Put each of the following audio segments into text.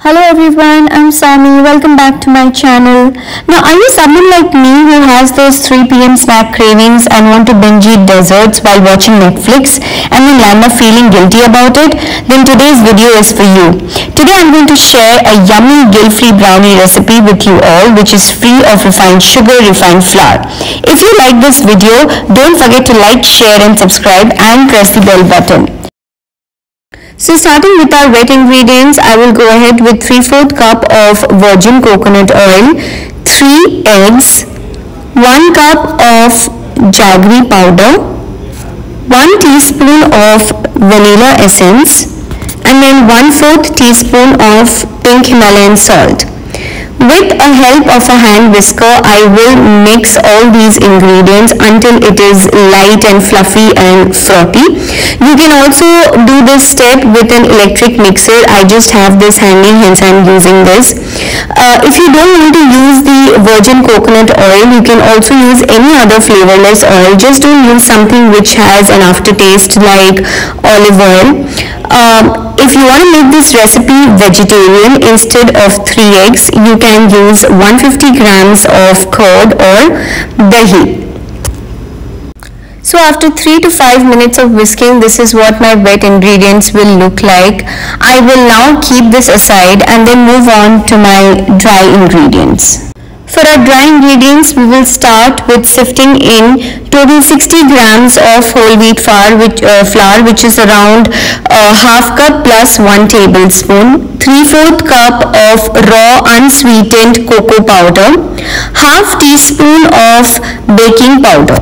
Hello everyone, I'm Sami. Welcome back to my channel. Now, are you someone like me who has those 3 p.m. snack cravings and want to binge eat desserts while watching Netflix and then land up feeling guilty about it? Then today's video is for you. Today I'm going to share a yummy guilt-free brownie recipe with you all, which is free of refined sugar, refined flour. If you like this video, don't forget to like, share and subscribe and press the bell button. So starting with our wet ingredients, I will go ahead with 3/4 cup of virgin coconut oil, 3 eggs, 1 cup of jaggery powder, 1 teaspoon of vanilla essence, and then 1/4 teaspoon of pink Himalayan salt. With a help of a hand whisker, I will mix all these ingredients until it is light and fluffy and frothy. You can also do this step with an electric mixer. I just have this handy, hence I am using this. If you don't want to use the virgin coconut oil, you can also use any other flavorless oil. Just don't use something which has an aftertaste like olive oil. If you want to make this recipe vegetarian, instead of 3 eggs, you can use 150 grams of curd or dahi. So after 3 to 5 minutes of whisking, this is what my wet ingredients will look like. I will now keep this aside and then move on to my dry ingredients. For our dry ingredients, we will start with sifting in total 60 grams of whole wheat flour, which is around half cup plus 1 tablespoon, 3/4 cup of raw unsweetened cocoa powder, half teaspoon of baking powder.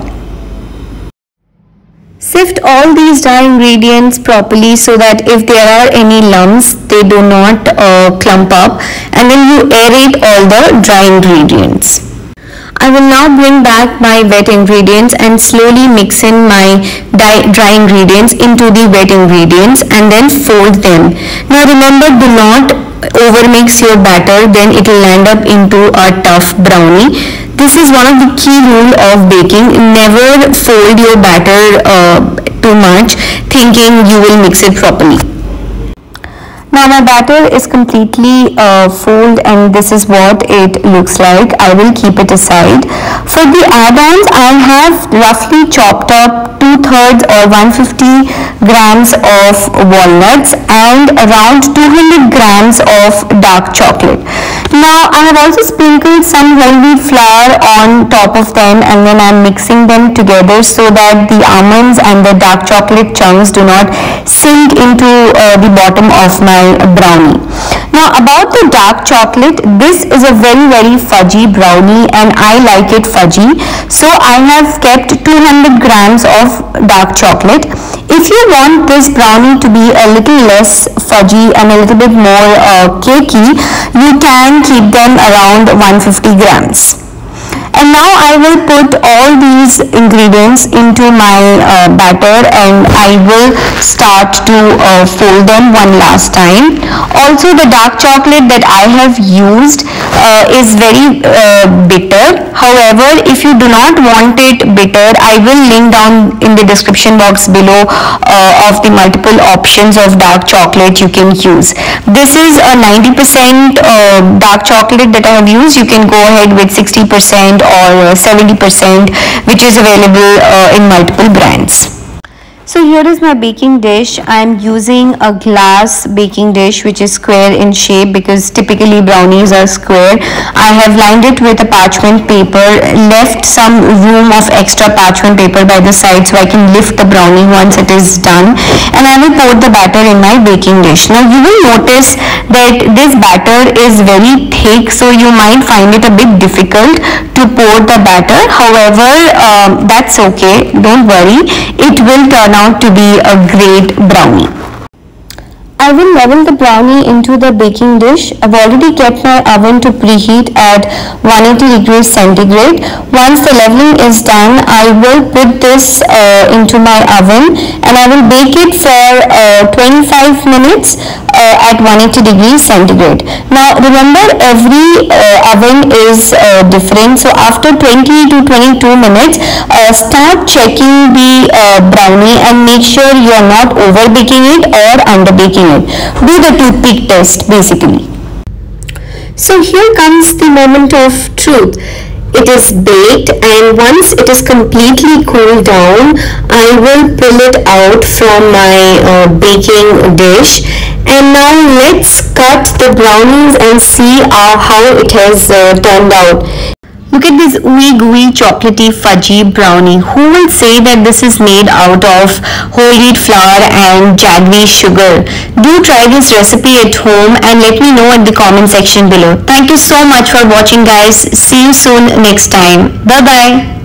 Sift all these dry ingredients properly so that if there are any lumps, they do not clump up, and then you aerate all the dry ingredients. I will now bring back my wet ingredients and slowly mix in my dry ingredients into the wet ingredients and then fold them. Now remember, do not overmix your batter, then it will land up into a tough brownie. This is one of the key rule of baking. Never fold your batter too much thinking you will mix it properly. Now my batter is completely folded and this is what it looks like. I will keep it aside. For the add-ons, I have roughly chopped up 2/3 or 150 grams of walnuts and around 200 grams of dark chocolate. Now I have also sprinkled some whole wheat flour on top of them, and then I am mixing them together so that the almonds and the dark chocolate chunks do not sink into the bottom of my brownie. Now about the dark chocolate, this is a very fudgy brownie and I like it fudgy, so I have kept 200 grams of dark chocolate. If you want this brownie to be a little less fudgy and a little bit more cakey, you can keep them around 150 grams. And now I will put all these ingredients into my batter and I will start to fold them one last time. Also, the dark chocolate that I have used is very bitter. However, if you do not want it bitter, I will link down in the description box below of the multiple options of dark chocolate you can use. This is a 90% dark chocolate that I have used. You can go ahead with 60% or 70%, which is available in multiple brands. So here is my baking dish. I am using a glass baking dish which is square in shape because typically brownies are square. I have lined it with a parchment paper, left some room of extra parchment paper by the side so I can lift the brownie once it is done, and I will pour the batter in my baking dish. Now you will notice that this batter is very thick, so you might find it a bit difficult to pour the batter. However, that's okay, don't worry, it will turn out to be a great brownie. I will level the brownie into the baking dish. I've already kept my oven to preheat at 180 degrees centigrade. Once the leveling is done, I will put this into my oven and I will bake it for 25 minutes at 180 degrees centigrade. Now remember, every oven is different, so after 20 to 22 minutes, start checking the brownie and make sure you are not over baking it or under baking it. Do the toothpick test basically. So here comes the moment of truth. It is baked, and once it is completely cooled down, I will pull it out from my baking dish. And now let's cut the brownies and see how it has turned out. Look at this ooey gooey chocolatey fudgy brownie. Who will say that this is made out of whole wheat flour and jaggery sugar? Do try this recipe at home and let me know in the comment section below. Thank you so much for watching, guys. See you soon next time. Bye bye.